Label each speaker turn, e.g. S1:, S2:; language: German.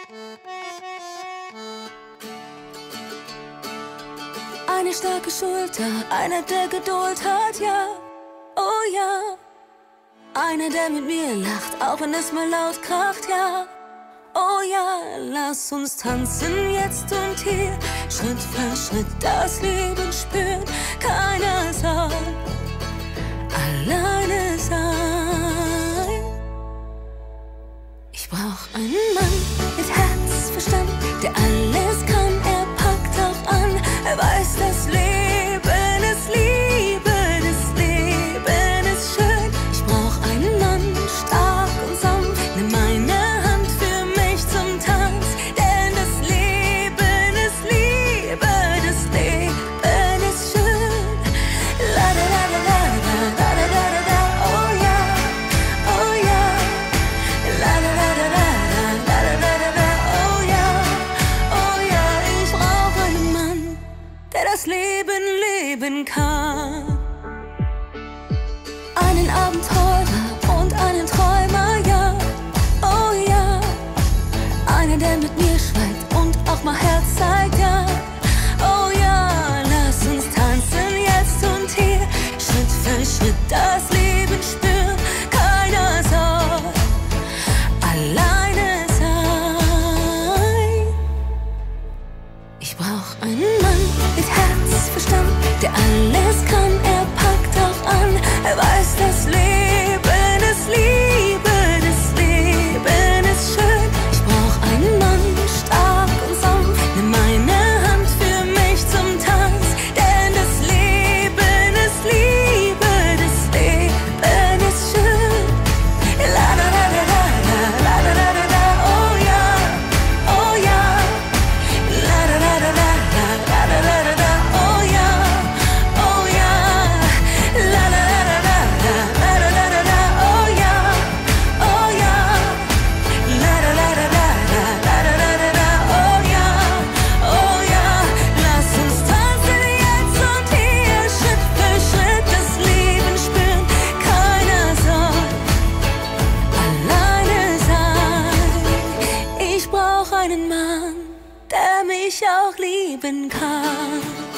S1: Eine starke Schulter, einer, der Geduld hat, ja, oh ja. Einer, der mit mir lacht, auch wenn es mal laut kracht, ja, oh ja. Lass uns tanzen jetzt und hier, Schritt für Schritt das Leben spüren. Keiner soll alleine sein. Ich brauch einen Mann mit Herz, Verstand, der alles kann, er packt auch an. Er weiß, das Leben ist Liebe, das Leben ist schön. Ich brauch einen Mann, stark und sanft, nimm meine Hand für mich zum Tanz. Denn das Leben ist Liebe, das Leben ist schön. La da da da da da da da da da, oh ja, oh ja. La da da da da da da da da, oh ja, oh ja. Ich brauch einen Mann, der das Leben leben kann. Einen Abenteurer und einen Träumer, ja, oh ja. Einer, der mit mir schweigt und auch mal Herz zeigt, ja, oh ja. Lass uns tanzen jetzt und hier, Schritt für Schritt das Leben spüren. Keiner soll alleine sein. Ich brauch einen Mann mit Herz, Verstand, der alles kann, er packt auch an. Er weiß, das Leben ist Liebe, das Leben ist schön. Ich brauch einen Mann, stark und sanft, nimm meine Hand für mich zum Tanz. Denn das Leben ist Liebe, das Leben ist schön. La da da da da da, la da da da da, oh ja, oh ja. La da da da da da, la da da da da, oh ja, oh ja. La da da da da da, la da da da da, oh ja, oh ja. La da da da da da, la da da da da, oh ja, oh ja. Lass uns tanzen jetzt und hier, Schritt für Schritt das Leben spüren. Keiner soll alleine sein. Ich brauch einen Mann, der mich auch lieben kann.